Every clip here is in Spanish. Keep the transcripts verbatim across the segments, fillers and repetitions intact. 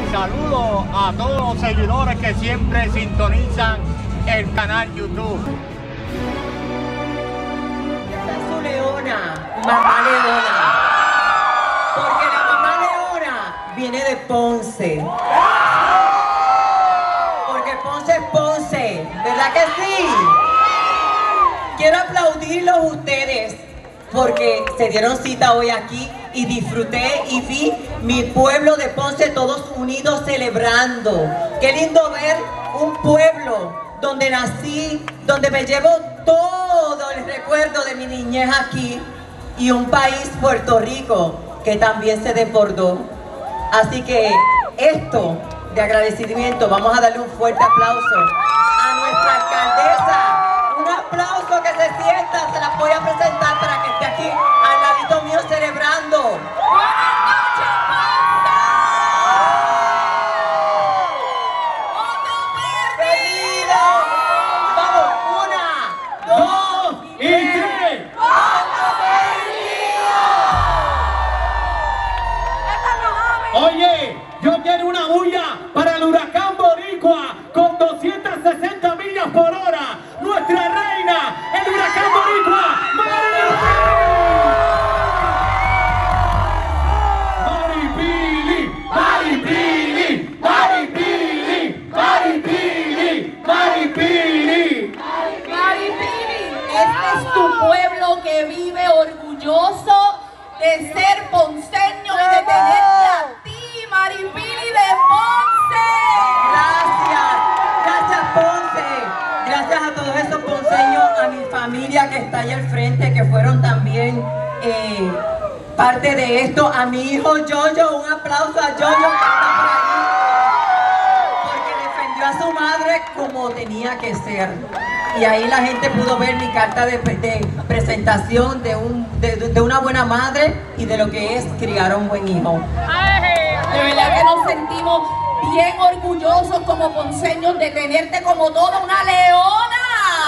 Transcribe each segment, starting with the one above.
saludo a todos los seguidores que siempre sintonizan el canal YouTube. Esta es su leona, mamá leona. Porque la mamá leona viene de Ponce. Porque Ponce es Ponce, ¿verdad que sí? Quiero aplaudirlos a ustedes porque se dieron cita hoy aquí y disfruté y vi mi pueblo de Ponce todos unidos celebrando. Qué lindo ver un pueblo donde nací, donde me llevo todo el recuerdo de mi niñez aquí, y un país, Puerto Rico, que también se desbordó. Así que esto de agradecimiento, vamos a darle un fuerte aplauso a nuestra alcaldesa. Un aplauso, que se sienta, se la voy a presentar para que esté aquí al ladito mío celebrando. ¡Buenas noches, Ponce! ¡Otro perdido! Vamos, una, dos y tres. ¡Otro perdido! Oye, yo quiero una bulla para el huracán boricua con doscientas sesenta millas por hora. Nuestra reina, el huracán boricua, Maripili, Maripili, Maripili, Maripili, Maripili. Maripili, este es tu pueblo que vive orgulloso de ser ponceño y de tenerte a ti, Maripili de Ponce. Gracias, gracias Ponce, gracias a todos esos ponceños, a mi familia que está ahí al frente, que fueron también eh, parte de esto, a mi hijo Yoyo, un aplauso a Yoyo que está por ahí, porque defendió a su madre como tenía que ser. Y ahí la gente pudo ver mi carta de, de presentación de, un, de, de una buena madre y de lo que es criar a un buen hijo. De verdad que nos sentimos bien orgullosos como ponceños de tenerte como toda una leona.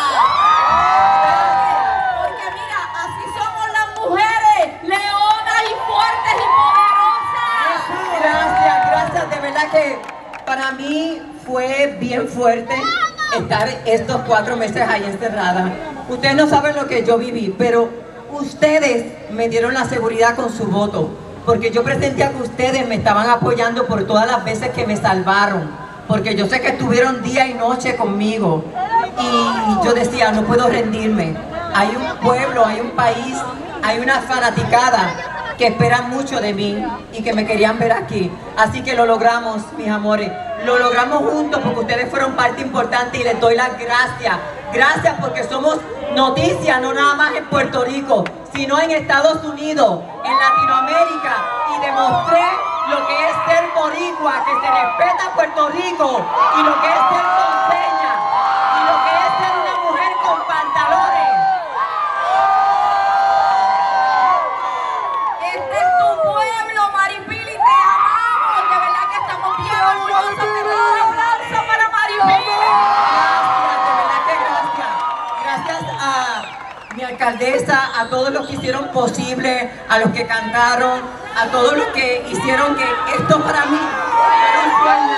Porque mira, así somos las mujeres, leonas y fuertes y poderosas. Gracias, gracias, de verdad que para mí fue bien fuerte estar estos cuatro meses ahí encerrada. Ustedes no saben lo que yo viví, pero ustedes me dieron la seguridad con su voto, porque yo presentía que ustedes me estaban apoyando por todas las veces que me salvaron, porque yo sé que estuvieron día y noche conmigo, y yo decía, no puedo rendirme. Hay un pueblo, hay un país, hay una fanaticada que esperan mucho de mí y que me querían ver aquí. Así que lo logramos, mis amores. Lo logramos juntos porque ustedes fueron parte importante y les doy las gracias. Gracias porque somos noticia, no nada más en Puerto Rico, sino en Estados Unidos, en Latinoamérica. Y demostré lo que es ser boricua, que se respeta Puerto Rico, y lo que es ser ponceña, y lo que es ser una mujer con pantalones. Este es tu pueblo, Maripili, te amamos. De verdad que estamos bien orgullosos. Te doy un aplauso para Maripili. Gracias, de verdad que gracias. Gracias a mi alcaldesa, a todos los que hicieron posible, a los que cantaron, a todos los que hicieron que esto para mí fuera un sueño.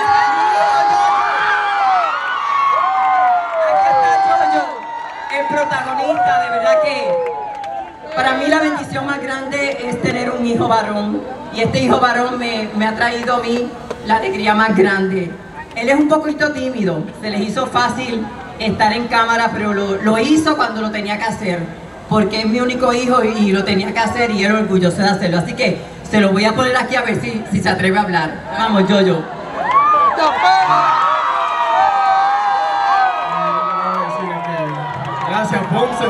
Aquí está Yoyo, el protagonista. De verdad que para mí la bendición más grande es tener un hijo varón, y este hijo varón me, me ha traído a mí la alegría más grande. Él es un poquito tímido, se les hizo fácil estar en cámara, pero lo, lo hizo cuando lo tenía que hacer, porque es mi único hijo y, y lo tenía que hacer, y era orgulloso de hacerlo. Así que se lo voy a poner aquí a ver si, si se atreve a hablar. Vamos, Yoyo. Gracias, Ponce.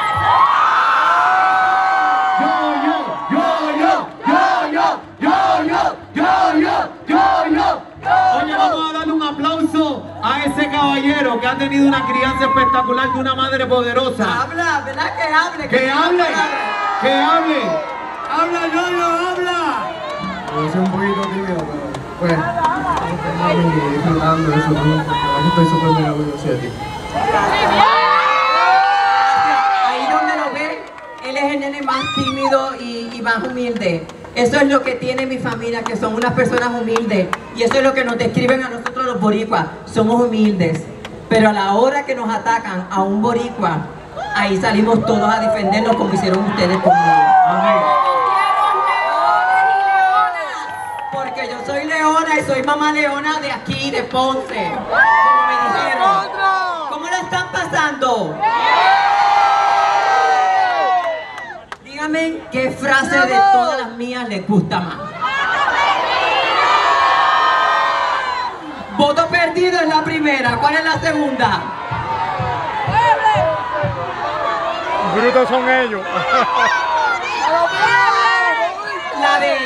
Oye, vamos a darle un aplauso a ese caballero que ha tenido una crianza espectacular de una madre poderosa. Habla, ¿verdad que hable? ¡Que hable! ¡Que hable! ¡Habla, Yoyo, habla! Yo soy un poquito tímido, pero pues estamos disfrutando de eso, ¿no? Aquí estoy súper mega orgulloso de ti. Ahí donde lo ven, él es el nene más tímido y, y más humilde. Eso es lo que tiene mi familia, que son unas personas humildes. Y eso es lo que nos describen a nosotros los boricuas. Somos humildes. Pero a la hora que nos atacan a un boricua, ahí salimos todos a defendernos como hicieron ustedes conmigo. Amén. Porque yo soy leona y soy mamá leona de aquí, de Ponce. Como me dijeron. ¿Cómo lo están pasando? Dígame qué frase de todas las mías les gusta más. Voto perdido es la primera. ¿Cuál es la segunda? Brutos son ellos. La de...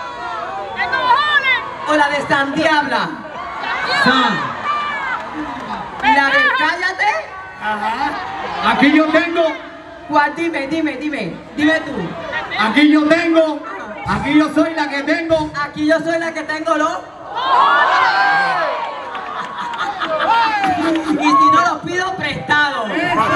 O la de San Diabla. San. La de Cállate. Ajá. Aquí yo tengo. ¿Cuál? Dime, dime, dime. Dime tú. Aquí yo tengo. Aquí yo soy la que tengo. Aquí yo soy la que tengo los... Y si no los pido prestados.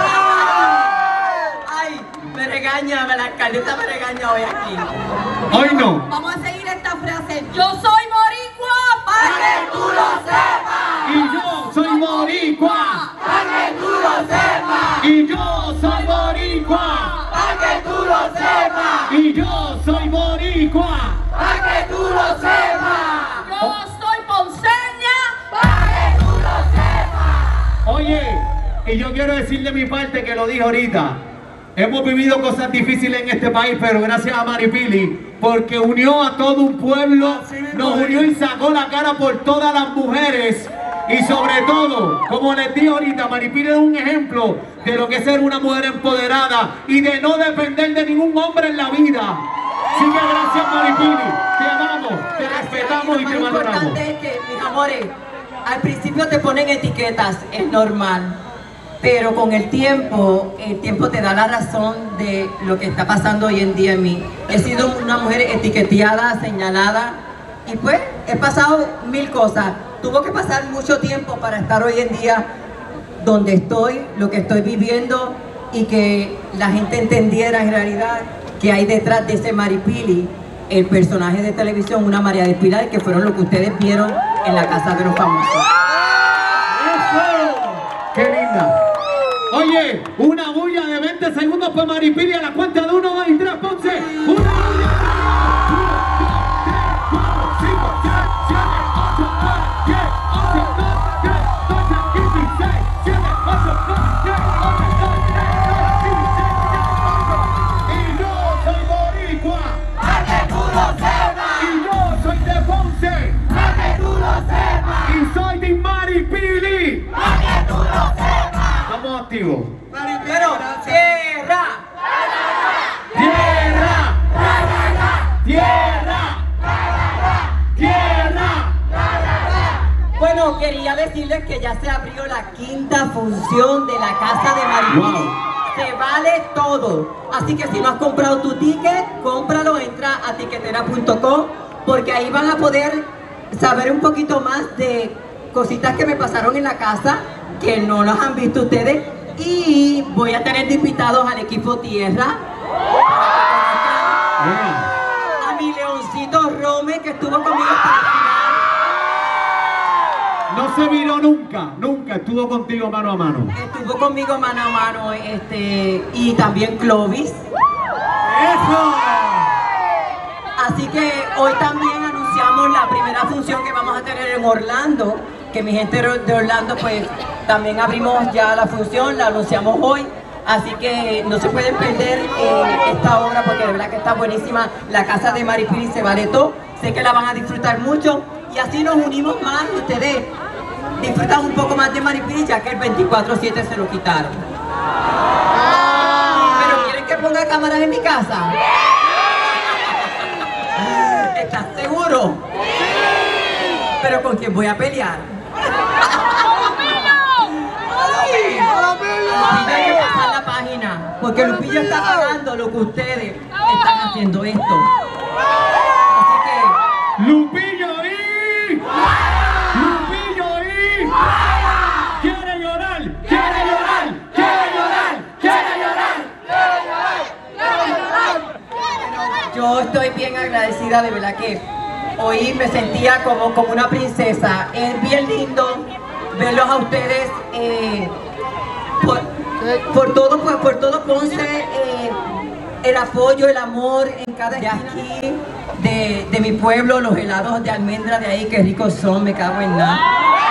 Ay, me regaña, la alcaldesa me regaña hoy aquí. Hoy no. Vamos a seguir esta frase. Yo soy boricua para que tú lo sepas. Y yo soy boricua. Para que tú lo sepas. Y yo soy boricua. Para que tú lo sepas. Y yo soy boricua. Para que tú lo sepas. Yo soy ponceña. Para que tú lo sepas. Oye, y yo quiero decir de mi parte que lo dije ahorita. Hemos vivido cosas difíciles en este país, pero gracias a Maripili, porque unió a todo un pueblo, nos unió y sacó la cara por todas las mujeres. Y sobre todo, como les dije ahorita, Maripili es un ejemplo de lo que es ser una mujer empoderada y de no depender de ningún hombre en la vida. Así que gracias, Maripili, te amamos, te respetamos y te valoramos. Lo importante es que, mis amores, al principio te ponen etiquetas, es normal. Pero con el tiempo, el tiempo te da la razón de lo que está pasando hoy en día en mí. He sido una mujer etiqueteada, señalada, y pues he pasado mil cosas. Tuvo que pasar mucho tiempo para estar hoy en día donde estoy, lo que estoy viviendo, y que la gente entendiera en realidad que hay detrás de ese Maripili, el personaje de televisión, una María del Pilar, que fueron lo que ustedes vieron en la Casa de los Famosos. ¡Qué linda! Oye, una bulla de veinte segundos para Maripili a la cuenta de uno, dos y tres, Ponce. Una bulla. uno, dos, tres, cuatro, cinco, seis, siete, ocho, nueve, diez, once, doce, trece, doce, dieciséis, diecisiete, dieciocho, diecinueve, veinte, veintiuno, veintitrés, veinticuatro. Y yo soy boricua. Para que tú lo sepas. Y yo soy de Ponce. Para que tú lo sepas. Y soy de Maripili. Para que tú lo sepas. Estamos activos. Pero, tierra, ¡Tierra! ¡Tierra! ¡Tierra! bueno, quería decirles que ya se abrió la quinta función de la Casa de Maripili. Wow. Se vale todo. Así que si no has comprado tu ticket, cómpralo, entra a tiquetera punto com, porque ahí van a poder saber un poquito más de cositas que me pasaron en la casa, que no las han visto ustedes. Y voy a tener de invitados al equipo Tierra, a mi leoncito Rome, que estuvo conmigo hasta el final. No se viró nunca, nunca estuvo contigo mano a mano. Estuvo conmigo mano a mano, este, y también Clovis. ¡Eso! Así que hoy también anunciamos la primera función que vamos a tener en Orlando, que mi gente de Orlando, pues también abrimos ya la función, la anunciamos hoy. Así que no se pueden perder eh, esta obra, porque de verdad que está buenísima. La Casa de Maripili se vale todo. Sé que la van a disfrutar mucho y así nos unimos más y ustedes disfrutan un poco más de Maripili, ya que el veinticuatro siete se lo quitaron. ¿Pero quieren que ponga cámaras en mi casa? ¿Estás seguro? ¿Pero con quién voy a pelear? Lupillo, hay que pasar la página, porque Lupillo está pagando lo que ustedes están haciendo esto. Así que... ¡Lupillo y! ¡Lupillo y! ¡Quiere llorar! ¡Quiere llorar! ¡Quiere llorar! ¡Quiere llorar! Yo estoy estoy bien agradecida, de verdad que hoy me sentía como, como una princesa. Es bien lindo verlos a ustedes eh, por, por todo, por, por todo Ponce, eh, el apoyo, el amor en cada esquina aquí de, de mi pueblo, los helados de almendra de ahí, qué ricos son, me cago en nada.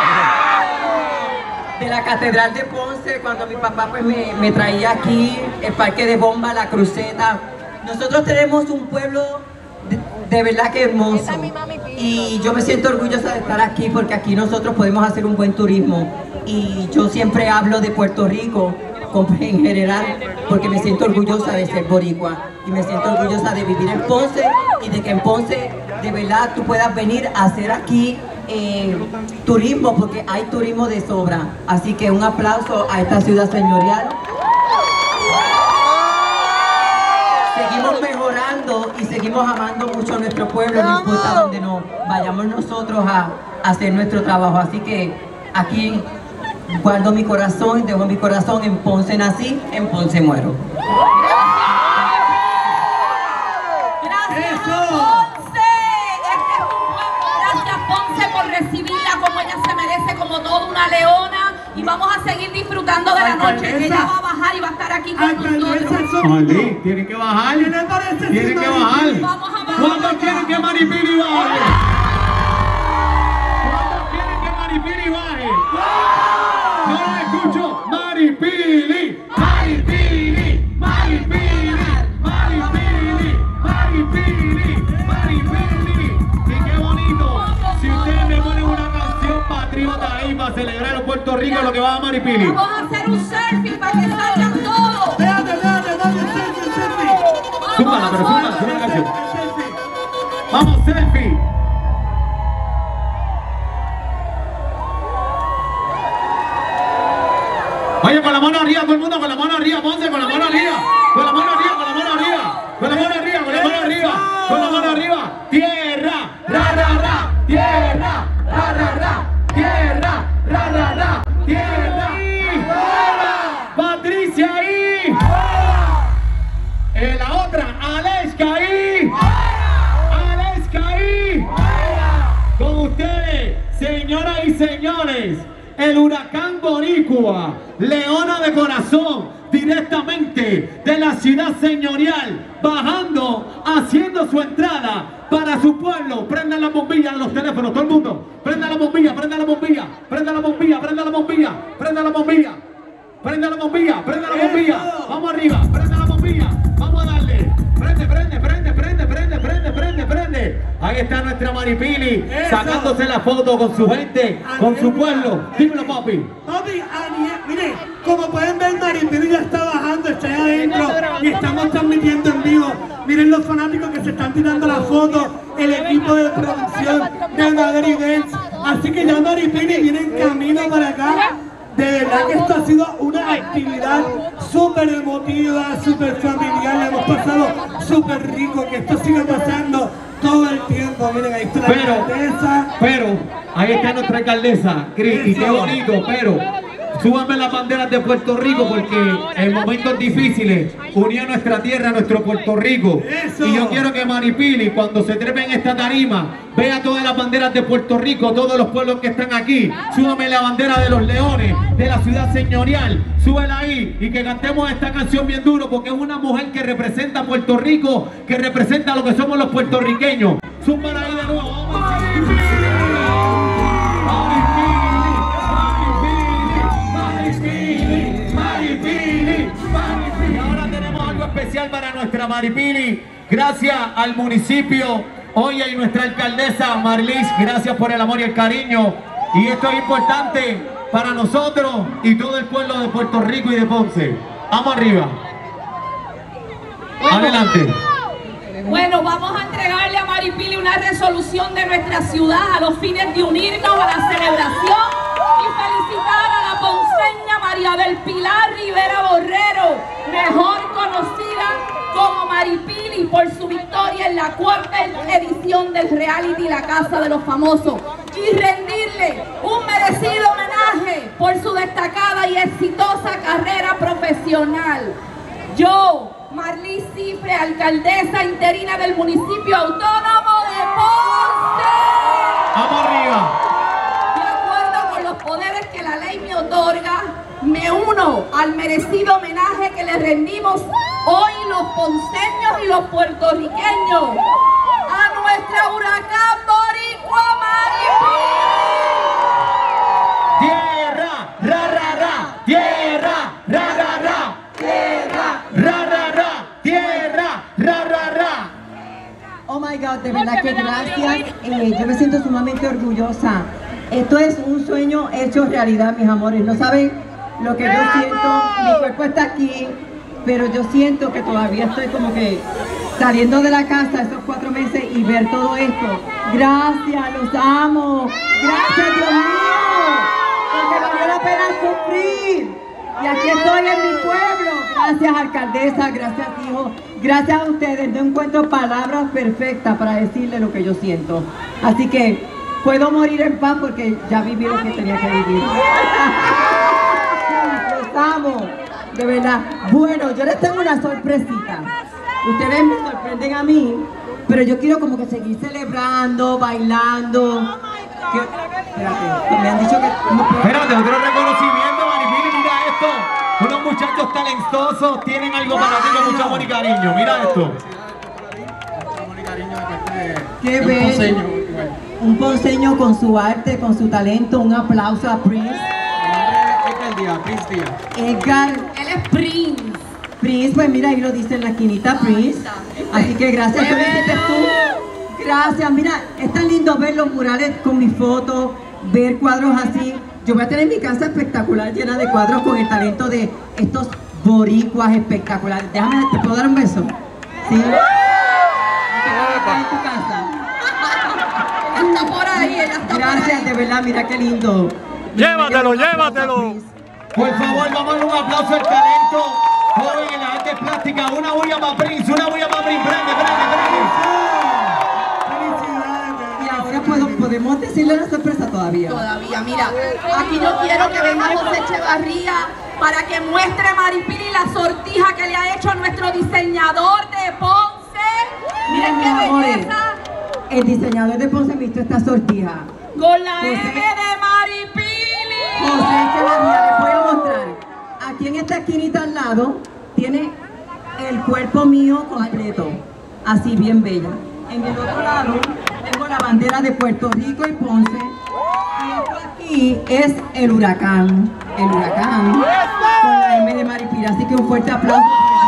De la Catedral de Ponce, cuando mi papá pues me, me traía aquí, el Parque de Bomba, la Cruceta. Nosotros tenemos un pueblo de, de verdad que hermoso, y yo me siento orgullosa de estar aquí porque aquí nosotros podemos hacer un buen turismo, y yo siempre hablo de Puerto Rico en general porque me siento orgullosa de ser boricua y me siento orgullosa de vivir en Ponce y de que en Ponce de verdad tú puedas venir a hacer aquí eh, turismo, porque hay turismo de sobra. Así que un aplauso a esta ciudad señorial. Seguimos mejorando y seguimos amando mucho a nuestro pueblo, no importa dónde nos vayamos nosotros a, a hacer nuestro trabajo. Así que aquí guardo mi corazón, dejo mi corazón. En Ponce nací, en Ponce muero. Gracias a Ponce. Este es un pueblo. Gracias Ponce por recibirla como ella se merece, como toda una leona. Y vamos a seguir disfrutando de la noche. Ella va a bajar y va a estar aquí con nosotros. Oli, tienen que bajar. Tienen que bajar. Vamos a bajar. ¿Cuántos quieren que Maripili baje? ¿Cuántos quieren que Maripili baje? No la escucho. Maripili, Maripili, Maripili, Maripili, Maripili, Maripili. Y qué bonito. Si ustedes me ponen una canción patriota ahí para celebrar a Puerto Rico, lo que va a Maripili. Vamos a hacer un selfie para que salgan todos. Espérate, espérate, espérate, selfie, selfie. Súmala, pero súmala, súmala la canción. Vamos, selfie. Oye, con la mano arriba, todo el mundo con la mano arriba, Ponce, con la mano arriba, con la mano arriba, con la mano arriba, con la mano arriba, con la mano arriba, con la mano arriba. Tierra, ra, ra, ra, tierra, ra, ra, ra, tierra, ra, ra, ra, tierra. Patricia ahí. Eh, la otra, Aleska ahí. Aleska ahí. Con ustedes, señoras y señores, el huracán boricua, leona de corazón, directamente de la ciudad señorial, bajando, haciendo su entrada para su pueblo. Prendan la bombilla de los teléfonos, todo el mundo. Prenda la bombilla, prenda la bombilla, prenda la bombilla, prenda la bombilla, prenda la bombilla, prenda la bombilla, prenda la bombilla. Vamos arriba, prenda la bombilla, vamos a darle. Prende, prende, prende, prende, prende, prende, prende, prende. Ahí está nuestra Maripili, sacándose la foto con su gente, con su pueblo. Dímelo, papi. Papi, Aniel, mire, como pueden ver, Maripili ya está bajando, está ahí adentro y estamos transmitiendo en vivo. Miren los fanáticos que se están tirando la foto, el equipo de producción de Madrid Events. Así que ya Maripili viene en camino para acá. De verdad que esto ha sido una actividad súper emotiva, súper familiar, la hemos pasado súper rico, que esto siga pasando todo el tiempo. Miren, ahí está la Pero, alcaldesa. pero, ahí está nuestra alcaldesa, Cris, y qué bonito, pero súbanme las banderas de Puerto Rico porque en momentos difíciles unió nuestra tierra, nuestro Puerto Rico. Eso. Y yo quiero que Maripili, cuando se trepe en esta tarima, vea todas las banderas de Puerto Rico, todos los pueblos que están aquí. Súbame la bandera de los leones, de la ciudad señorial, súbela ahí y que cantemos esta canción bien duro porque es una mujer que representa a Puerto Rico, que representa lo que somos los puertorriqueños. Súbala ahí de nuevo. Maripili, Maripili, Maripili, Maripili. Y ahora tenemos algo especial para nuestra Maripili. Gracias al municipio, oye, y nuestra alcaldesa Marlis, gracias por el amor y el cariño. Y esto es importante para nosotros y todo el pueblo de Puerto Rico y de Ponce. Vamos arriba. Adelante. Bueno, vamos a entregarle a Maripili una resolución de nuestra ciudad a los fines de unirnos a la celebración y felicitar a la ponceña María del Pilar Rivera Borrero, mejor conocida como Maripili, por su victoria en la cuarta edición del reality La Casa de los Famosos, y rendirle un merecido homenaje por su destacada y exitosa carrera profesional. Yo, Marlí Cifre, alcaldesa interina del municipio autónomo de Ponce. ¡Vamos arriba! De acuerdo con los poderes que la ley me otorga, me uno al merecido homenaje que le rendimos hoy los ponceños y los puertorriqueños a nuestra huracán boricua Maripili. Tierra, ra, ra, ra, tierra, ra, ra, ra, tierra, ra, ra, ra, tierra, ra, ra, ra. Oh my God, de verdad que gracias. Eh, yo me siento sumamente orgullosa. Esto es un sueño hecho realidad, mis amores. No saben lo que yo siento. Mi cuerpo está aquí, pero yo siento que todavía estoy como que saliendo de la casa esos cuatro meses y ver todo esto. Gracias, los amo. Gracias, Dios mío, porque valió la pena sufrir. Y aquí estoy en mi pueblo. Gracias, alcaldesa, gracias, hijo. Gracias a ustedes. No encuentro palabras perfectas para decirle lo que yo siento. Así que puedo morir en paz porque ya viví lo que tenía que vivir. Los amo, de verdad. Bueno, yo les tengo una sorpresita. Ustedes me sorprenden a mí, pero yo quiero como que seguir celebrando, bailando. Que, espérate, me han dicho que... No puedo. Espérate, otro reconocimiento, Maripili, mira esto. Unos muchachos talentosos tienen algo para ti con mucho amor y cariño. Mira esto. Qué bello. Un ponceño con su arte, con su talento. Un aplauso a Prince. Edgar Díaz, Prince Díaz. Edgar. Él es Prince. Prince, pues mira, ahí lo dice en la esquinita, Prince. Así que gracias, ¿qué me hiciste tú? Gracias, mira, es tan lindo ver los murales con mis fotos, ver cuadros así. Yo voy a tener mi casa espectacular, llena de cuadros con el talento de estos boricuas espectaculares. Déjame, ¿te puedo dar un beso? ¿Sí? ¿Estás en tu casa? Ella está por ahí, ella está Gracias, por ahí. de verdad, mira qué lindo. Llévatelo, Un aplauso a llévatelo. Prince. Por favor, vamos a dar un aplauso al talento joven en las artes plásticas. Una bulla para Prince, una bulla para Prince. Prende, prende, prende. Y ahora puedo, podemos decirle la sorpresa todavía. Todavía, mira, aquí yo quiero que venga José Echevarría para que muestre Maripili la sortija que le ha hecho nuestro diseñador de Ponce. Miren qué Mis amores, belleza, el diseñador de Ponce ha visto esta sortija. con la José- M de Maripili. José Echevarría, les voy a mostrar. Aquí en esta esquinita al lado tiene el cuerpo mío completo, así bien bella. En el otro lado tengo la bandera de Puerto Rico y Ponce. Y esto aquí es el huracán, el huracán con la M de Maripili. Así que un fuerte aplauso.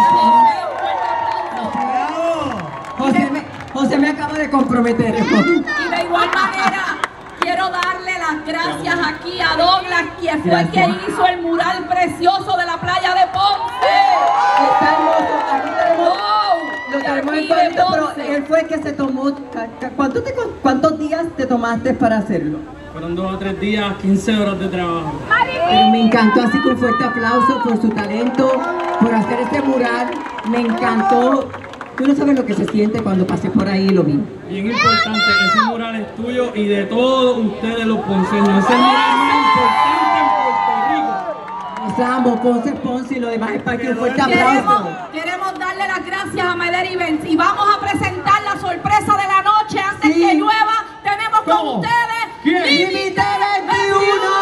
José me, José me acaba de comprometer. Y de igual manera, quiero darle las gracias aquí a Douglas, quien fue Gracias. quien hizo el mural precioso de la playa de Ponce. Está hermoso. Aquí tenemos, Wow, lo de tenemos aquí en de cuadrito, pero Ponce. él fue el que se tomó. ca- ca- ¿Cuántos, te- ¿Cuántos días te tomaste para hacerlo? Fueron dos o tres días, quince horas de trabajo. Pero me encantó, así que un fuerte aplauso por su talento, por hacer este mural. Me encantó. Tú no sabes lo que se siente cuando pasé por ahí y lo vi. Bien importante, ese mural es tuyo y de todos ustedes los ponceños. Ese es el mural más importante en Puerto Rico. Los amo, Ponce, Ponce y lo demás es para que un fuerte Queremos, aplauso. queremos darle las gracias a Mederi Benz y vamos a presentar la sorpresa de la noche antes Sí. que llueva. Tenemos con ¿Cómo? ustedes ¿Quién? ¡Límite veintiuno!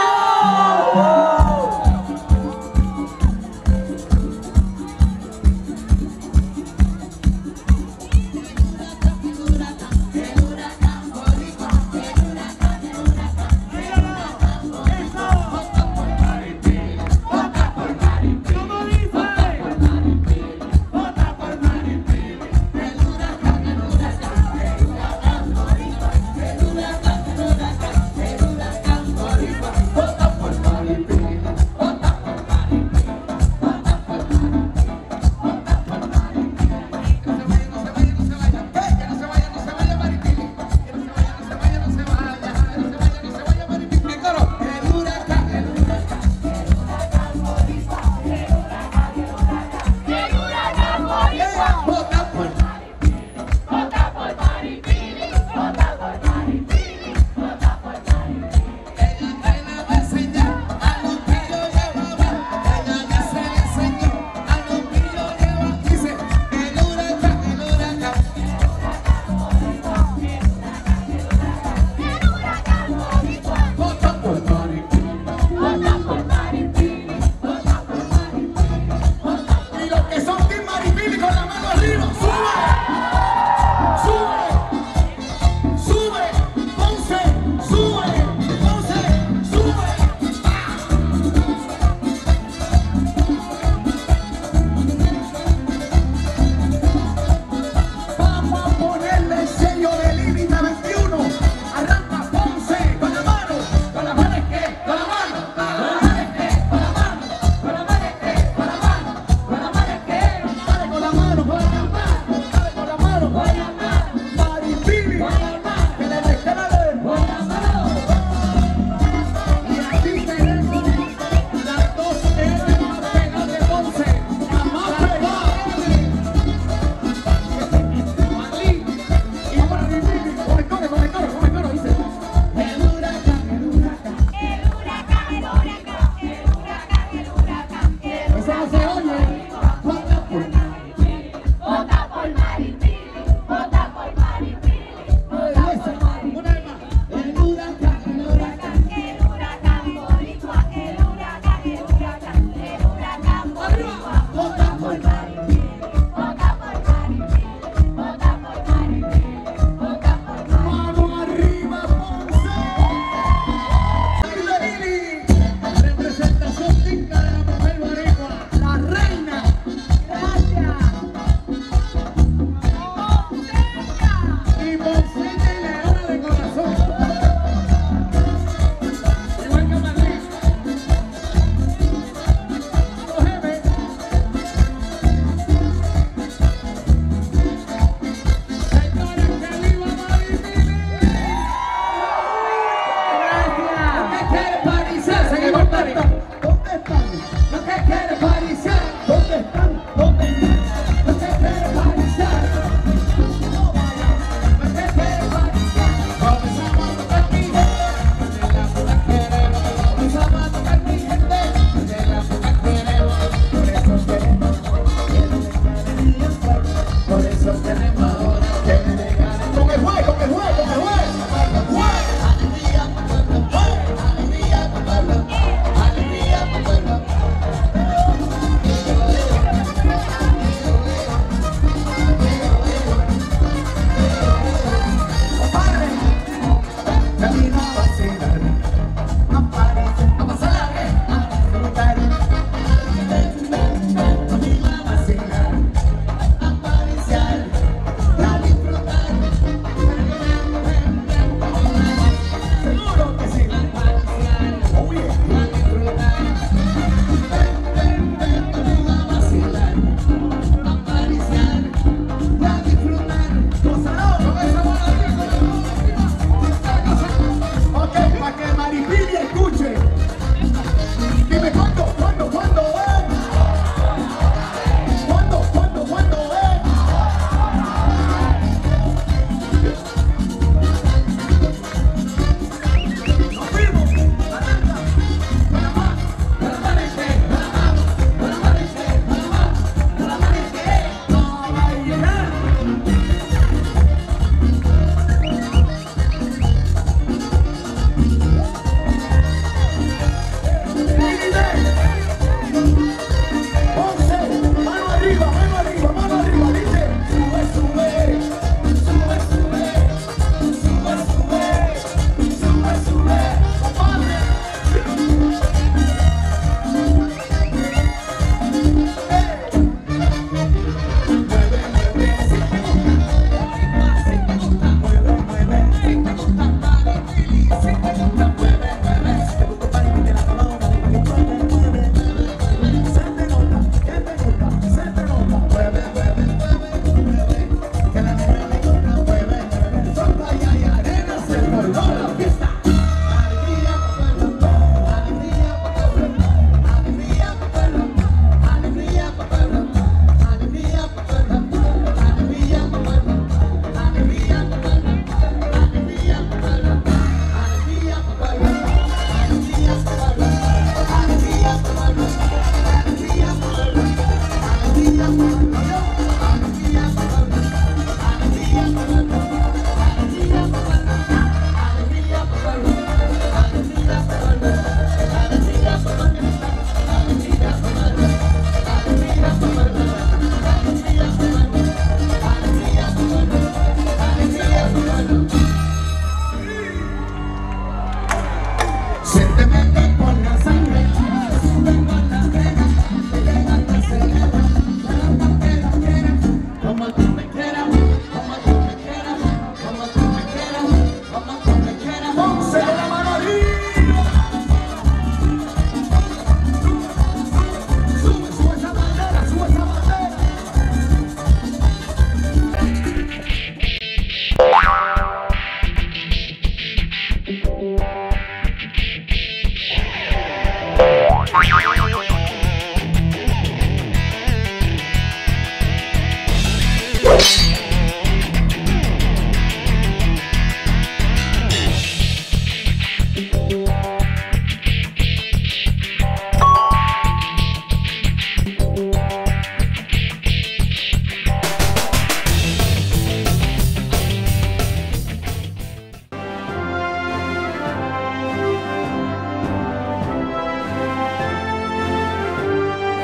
Se te mete